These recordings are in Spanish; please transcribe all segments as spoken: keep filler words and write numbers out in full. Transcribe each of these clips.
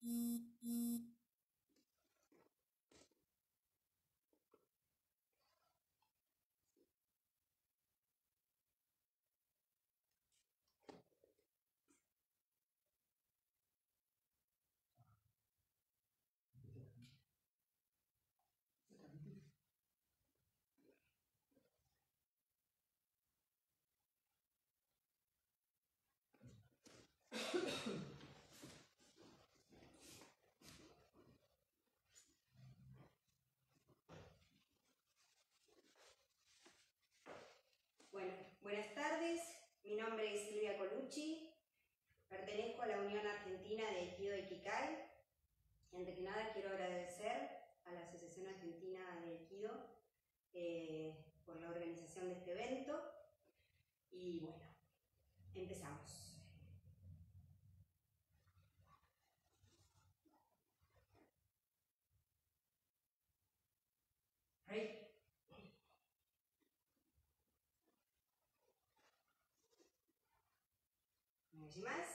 Bueno, buenas tardes, mi nombre es Silvia Colucci, pertenezco a la Unión Argentina de Aikido de Ikikai. Antes que nada quiero agradecer a la Asociación Argentina de Aikido eh, por la organización de este evento y bueno, empezamos. Ready. ¿Y más?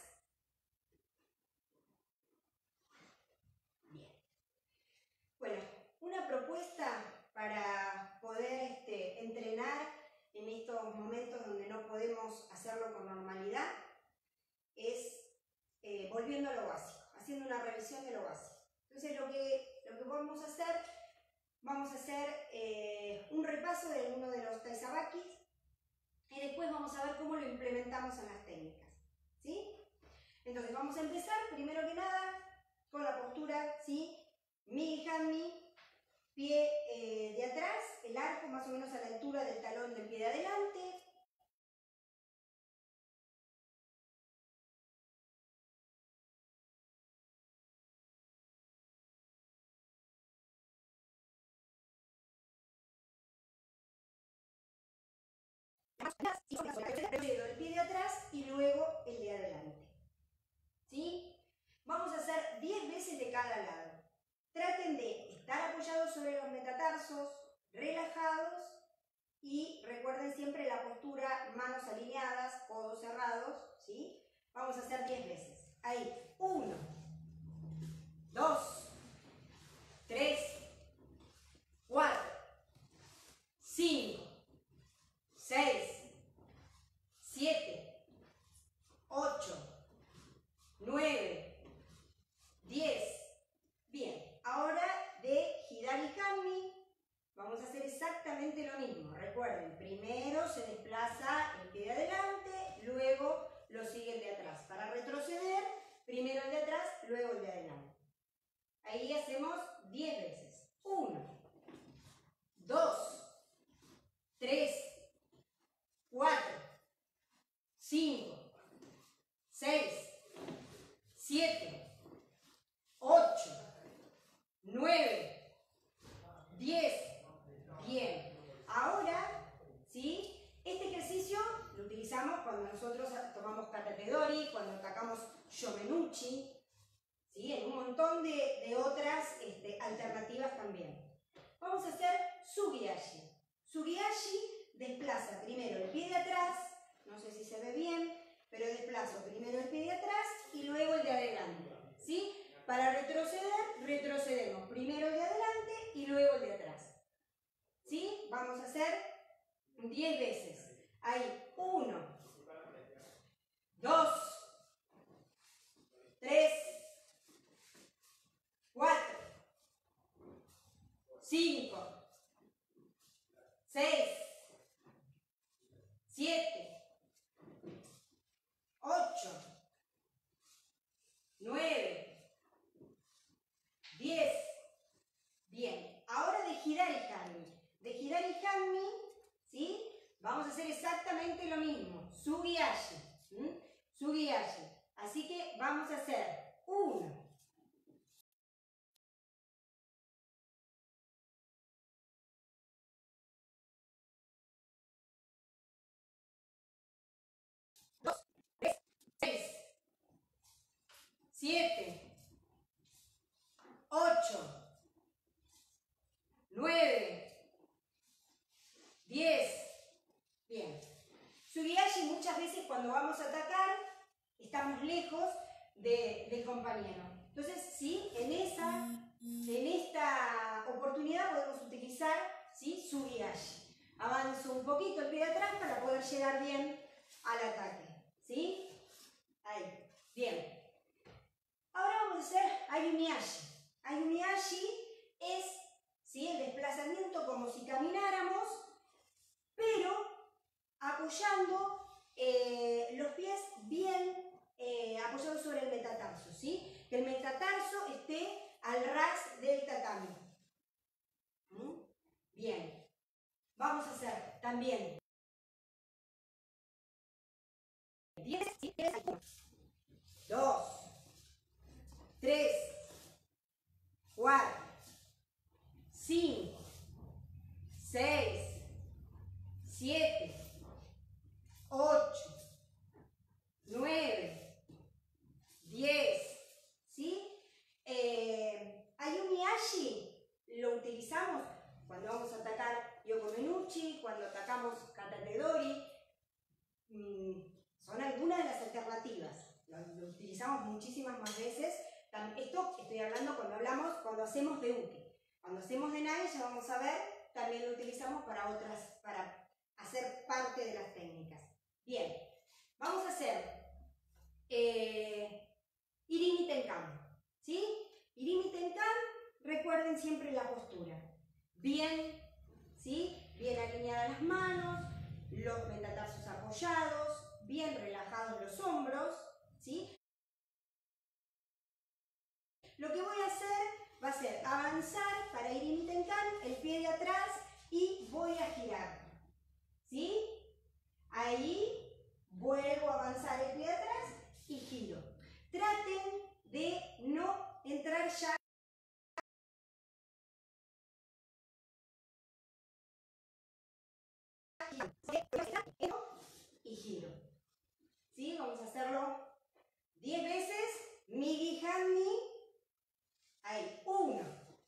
Bien. Bueno, una propuesta para poder este, entrenar en estos momentos donde no podemos hacerlo con normalidad es eh, volviendo a lo básico, haciendo una revisión de lo básico. Entonces lo que, lo que vamos a hacer, vamos a hacer eh, un repaso de uno de los taizabakis y después vamos a ver cómo lo implementamos en las técnicas. ¿Sí? Entonces vamos a empezar, primero que nada, con la postura, ¿sí? Mi hanmi, pie eh, de atrás, el arco más o menos a la altura del talón del pie de adelante. El pie de atrás y luego el de adelante. ¿Sí? Vamos a hacer diez veces de cada lado. Traten de estar apoyados sobre los metatarsos, relajados y recuerden siempre la postura, manos alineadas, codos cerrados. ¿Sí? Vamos a hacer diez veces. Ahí, uno, dos, tres, cuatro, cinco, seis, siete, ocho, nueve, diez. Bien, ahora de Hidari Hanmi vamos a hacer exactamente lo mismo. Recuerden, primero se desplaza el pie de adelante, luego lo sigue el de atrás. Para retroceder, primero el de atrás, luego el de adelante. Ahí hacemos diez veces. uno, dos, tres, cuatro, cinco, seis, siete, ocho, nueve, diez. Bien. Ahora, ¿sí? Este ejercicio lo utilizamos cuando nosotros tomamos Kata Tedori, cuando atacamos Shomenuchi, ¿sí? En un montón de, de otras este, alternativas también. Vamos a hacer Sugiyashi. Sugiyashi desplaza primero el pie de atrás, no sé si se ve bien, pero desplazo primero el pie de atrás y luego el de adelante. ¿Sí? Para retroceder, retrocedemos primero el de adelante y luego el de atrás. ¿Sí? Vamos a hacer diez veces. Ahí, uno, dos, tres, cuatro, cinco, seis, siete, ocho, nueve, diez. Bien, ahora de Hidari Hanmi. De Hidari Hanmi, ¿sí? Vamos a hacer exactamente lo mismo. Sugiyashi. ¿Mm? Sugiyashi. Así que vamos a hacer uno, dos, tres, seis, siete, ocho, nueve, diez. Bien. Sugiyashi muchas veces cuando vamos a atacar estamos lejos de, del compañero. Entonces, ¿sí? En, esa, en esta oportunidad podemos utilizar, ¿sí? Subiashi. Avanzo un poquito el pie de atrás para poder llegar bien al ataque, ¿sí? Ahí, bien. Ahora vamos a hacer Ayumiyashi. Ayumiyashi es, ¿sí? El desplazamiento como si camináramos, pero apoyando eh, los pies bien eh, apoyados sobre el metatarso, ¿sí? Que el metatarso esté al ras del tatami. ¿Mm? Bien. Vamos a hacer también diez, dos, tres, cuatro, cinco, seis, siete, ocho, nueve, diez, ¿sí? Eh, Ayumiyashi lo utilizamos cuando vamos a atacar Yokomenuchi, cuando atacamos Katatedori. Mmm, son algunas de las alternativas. Lo, lo utilizamos muchísimas más veces. Esto estoy hablando cuando hablamos, cuando hacemos de uke. Cuando hacemos de nage, ya vamos a ver, también lo utilizamos para otras, para hacer parte de las técnicas. Bien, vamos a hacer eh, Irimi Tenkan, ¿sí? Irimi Tenkan, recuerden siempre la postura. Bien, ¿sí? Bien alineadas las manos, los metatarsos apoyados, bien relajados los hombros, ¿sí? Lo que voy a hacer va a ser avanzar para Irimi Tenkan, el pie de atrás, y voy a girar, ¿sí? Ahí vuelvo a avanzar el pie de atrás y giro. Traten de no entrar ya y giro. ¿Sí? Vamos a hacerlo diez veces. Migi Handi. Ahí. uno,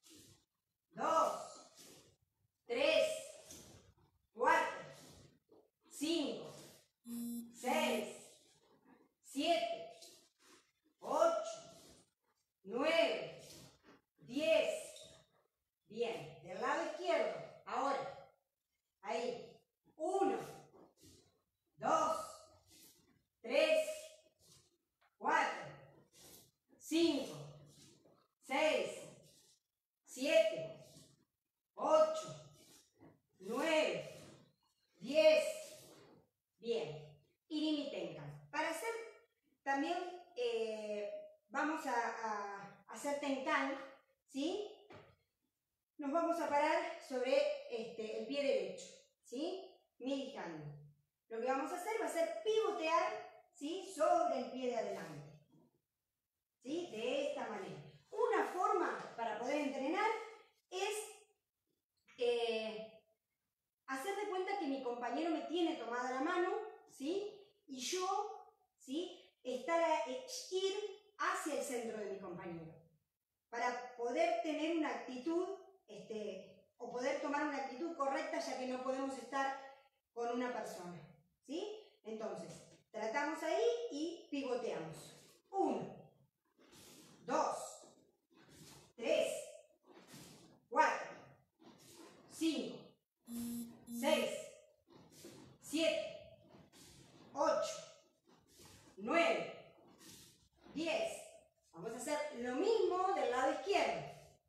dos, tres, cuatro, cinco, seis, siete, ocho, nueve, diez. Bien. Del lado izquierdo. Ahora. Ahí. uno, dos, tres, cuatro, cinco, seis, siete, ocho, nueve, diez. Bien. Irimi Tenkan. Para hacer también eh, vamos a, a hacer Tenkan, ¿sí? Nos vamos a parar sobre este, el pie derecho, ¿sí? Migi Handi. Lo que vamos a hacer va a ser pivotear, ¿sí? Sobre el pie de adelante, ¿sí? De esta manera. Una forma para poder entrenar es eh, hacer de cuenta que mi compañero me tiene tomada la mano, ¿sí? Y yo, ¿sí? Estar a, eh, ir hacia el centro de mi compañero. Para poder tener una actitud, este, o poder tomar una actitud correcta, ya que no podemos estar con una persona, ¿sí? Entonces, tratamos ahí y pivoteamos. uno, dos, tres, cuatro, cinco, seis, siete, ocho, nueve, diez. Vamos a hacer lo mismo del lado izquierdo.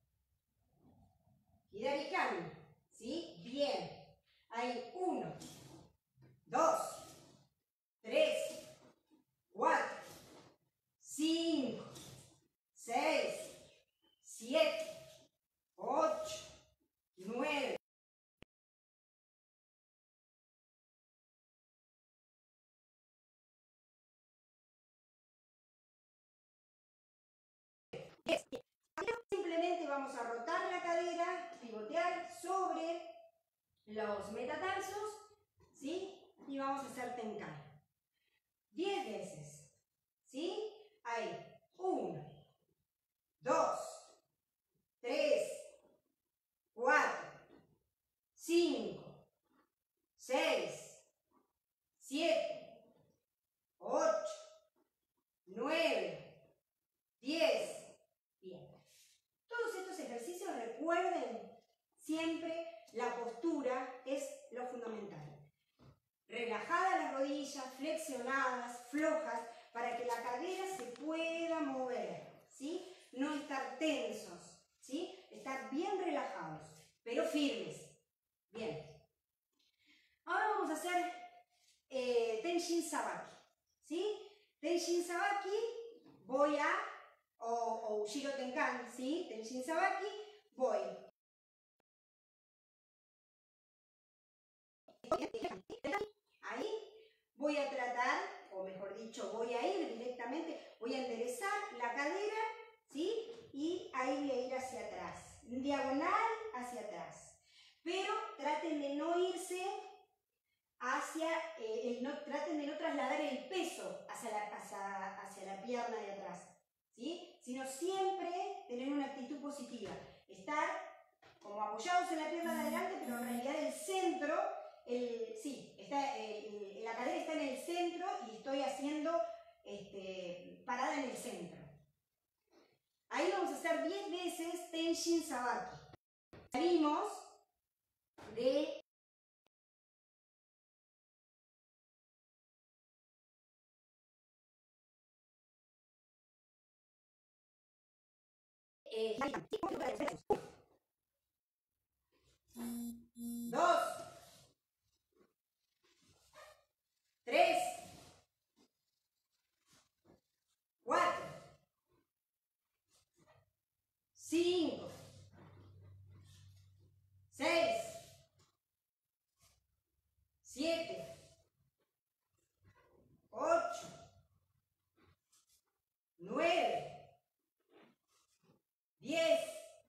Hidari Kami, ¿sí? Bien. Ahí, uno, dos, tres, cuatro, cinco, seis, siete, ocho, nueve. Simplemente vamos a rotar la cadera, pivotear sobre los metatarsos, ¿sí? Y vamos a hacer Tenkan. diez veces, ¿sí? Ahí. uno, dos, tres, cuatro, cinco, seis, siete, ocho, nueve, diez. recuerden, siempre la postura es lo fundamental. Relajadas las rodillas, flexionadas, flojas, para que la cadera se pueda mover, ¿sí? No estar tensos, ¿sí? Estar bien relajados, pero firmes. Bien. Ahora vamos a hacer eh, Tenshin Sabaki, ¿sí? Tenshin Sabaki, voy a, o, o Ushiro Tenkan, ¿sí? Tenshin Sabaki, voy. Ahí voy a tratar, o mejor dicho, voy a ir directamente, voy a enderezar la cadera, ¿sí? Y ahí voy a ir hacia atrás, diagonal hacia atrás. Pero traten de no irse hacia, eh, el no, traten de no trasladar el peso hacia la, hacia, hacia la pierna de atrás, ¿sí? Sino siempre tener una actitud positiva, estar como apoyados en la pierna de adelante, pero en realidad el centro, el, sí, está, el, la cadera está en el centro y estoy haciendo este, parada en el centro. Ahí vamos a hacer diez veces Tenshin Sabaki. Salimos de eh, dos, tres, cuatro, cinco, seis, siete, ocho, nueve, diez.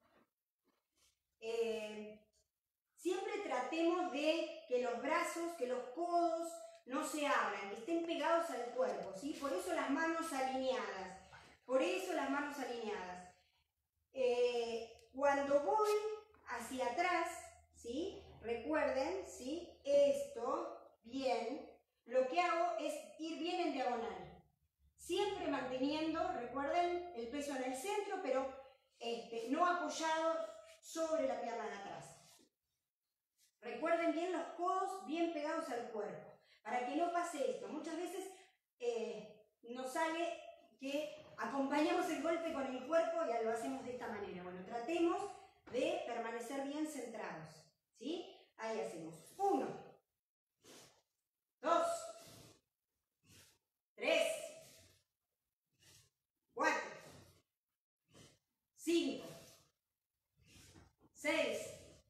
Eh, siempre tratemos de que los brazos, que los codos no se abran, que estén pegados al cuerpo, ¿sí? Por eso las manos alineadas, por eso las manos alineadas. Eh, cuando voy hacia atrás, ¿sí? Recuerden, ¿sí? Esto, bien, lo que hago es ir bien en diagonal. Siempre manteniendo, recuerden, el peso en el centro, pero este, no apoyado sobre la pierna de atrás. Recuerden bien los codos bien pegados al cuerpo, para que no pase esto. Muchas veces eh, nos sale que acompañamos el golpe con el cuerpo y lo hacemos de esta manera. Bueno, tratemos de permanecer bien centrados, ¿sí? Ahí hacemos uno, dos, tres, cuatro, cinco, seis,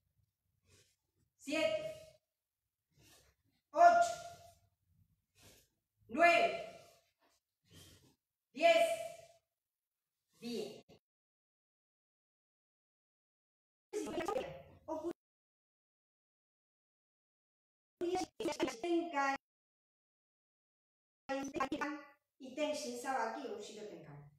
siete, ocho, nueve, diez, bien. Tenkan y Tenshin Sabaki o Ushiro Tenkan.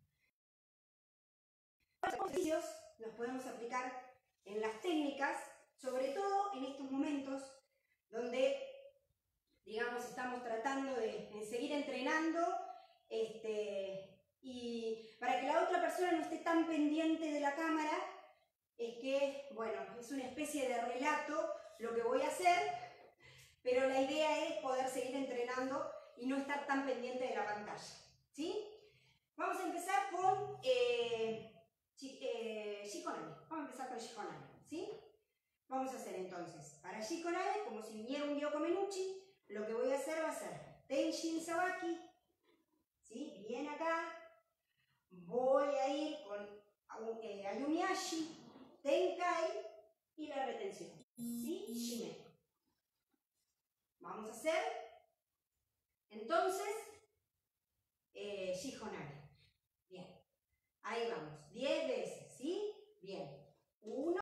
Los ejercicios los podemos aplicar en las técnicas, sobre todo en estos momentos donde, digamos, estamos tratando de, de seguir entrenando este, y para que la otra persona no esté tan pendiente de la cámara, es que, bueno, es una especie de relato lo que voy a hacer, pero la idea es poder seguir entrenando y no estar tan pendiente de la pantalla, ¿sí? Vamos a empezar con eh, eh, Shikonai. Vamos a empezar con Shikonai, ¿sí? Vamos a hacer entonces, para Shikonai, como si viniera un Gyoko Menuchi, lo que voy a hacer va a ser Tenshin Sabaki, ¿sí? Bien acá. Voy a ir con eh, Ayumiashi, Tenkai y la retención, ¿sí? Shime. Vamos a hacer, entonces, eh, Shikonai. Bien. Ahí vamos. diez veces, ¿sí? Bien. uno,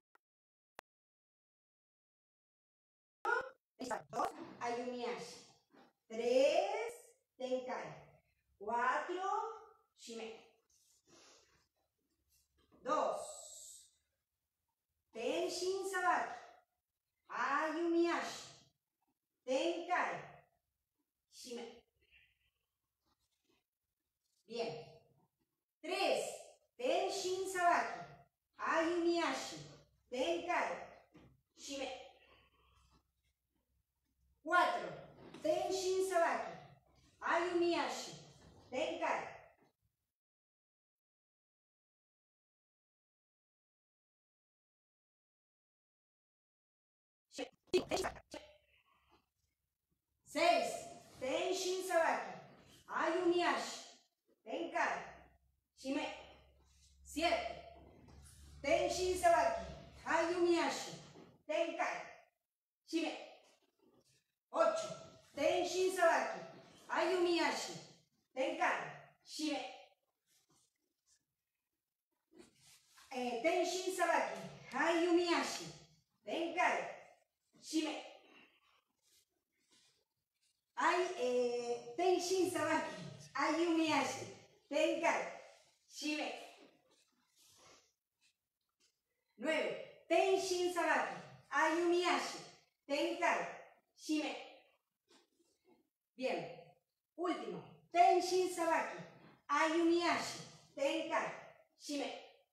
dos, Ayumiashi. tres, Tenkai. cuatro, Shime. dos, Tenshin Sabaki. Ayumiashi. Tenkai. Shime. Bien. tres, Tenshin Sabaki. Ayumiashi. Tenkai. seis. Tenshin Sabaki. Ayumi Ashi. Tenkai. Shime. siete. Tenshin Sabaki. Ayumi Ashi. Tenkai. Shime. ocho. Tenshin Sabaki. Ayumi Ashi. Tenkai. Shime. Eh, Tenshin Sabaki. Ayumi Ashi. Tenkai. Shime. Ay, eh, Tenshin Sabaki. Ayumi Ashi. Tenkai. Shime. nueve. Tenshin Sabaki. Ayumi Ashi. Tenkai. Shime. Bien. Último. Tenshin Sabaki. Ayumi Ashi. Tenkai. Shime.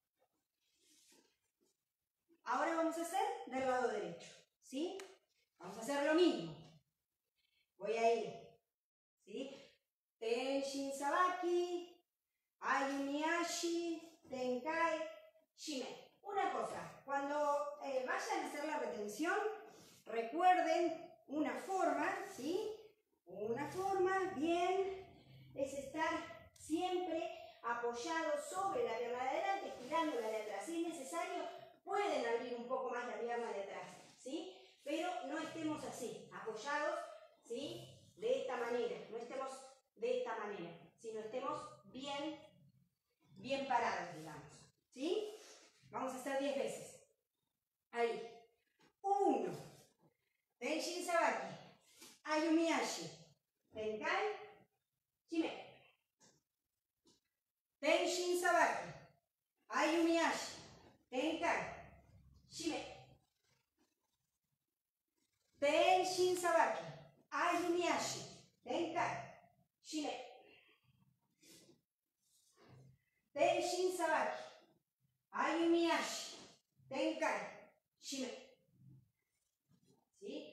Ahora vamos a hacer del lado derecho. ¿Sí? Vamos a hacer lo mismo. Voy a ir. ¿Sí? Tenshin Sabaki. Ayumi Ashi. Tenkai. Shime. Una cosa. Cuando eh, vayan a hacer la retención, recuerden una forma, ¿sí? Una forma, bien, es estar siempre apoyado sobre la pierna de adelante, estirando la de atrás. Si es necesario, pueden abrir un poco más la pierna de atrás, ¿sí? Pero no estemos así, apoyados, ¿sí? De esta manera, no estemos de esta manera, sino estemos bien, bien parados, digamos, ¿sí? Vamos a hacer diez veces. Ahí. uno. Tenshin Sabaki. Ayumi Ashi. Tenkai. Shime. Tenshin Sabaki. Ayumi Ashi. Tenkai. Shime. Tenshin Sabaki. Ayumi Ashi. Tenkai. Shime. Tenshin Sabaki. Ayumi Ashi. Tenkai. Shime. ¿Sí?